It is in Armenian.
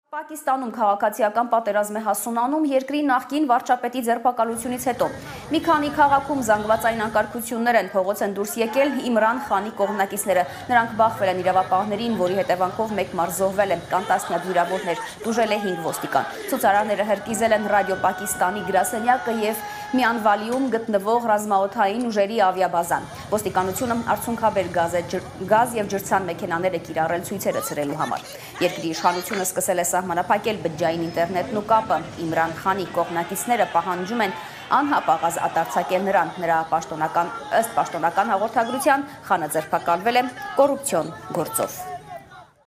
Պակիստանում քաղաքացիական պատերազմ է հասունանում երկրի նախկին վարչապետի ձերբակալությունից հետո։ Մի քանի քաղաքում զանգվածային անկարգություններ են, փողոց են դուրս եկել Իմրան Խանի կողմնակիցները։ Նրանք բախվել են իրավապահներին, որի հետևանքով մեկ մարդ զոհվել է, կան տասնյակ վիրավորներ, տուժել է 5 ոստիկան։ Ցուցարարները հրկիզել են Ռադիո Պակիստանի գրասենյակը եւ Միանվալիում գտնվող ռազմաօդային ուժերի ավիաբազան։ Ոստիկանությունը արդյունքաբեր գազ եւ ջրցան մեքենաներ է կիրառել ցույցերը ցրելու համար։ Երկրի իշխանությունը սկսել է սահմանափակել բջջային ինտերնետն ու կապը։ Իմրան Խանի կողմնակիցները պահանջում են անհապաղ արձակել նրան։ Նրա ըստ պաշտոնական հաղորդագրության Խանը ձերբակալվել է կոռուպցիոն գործով։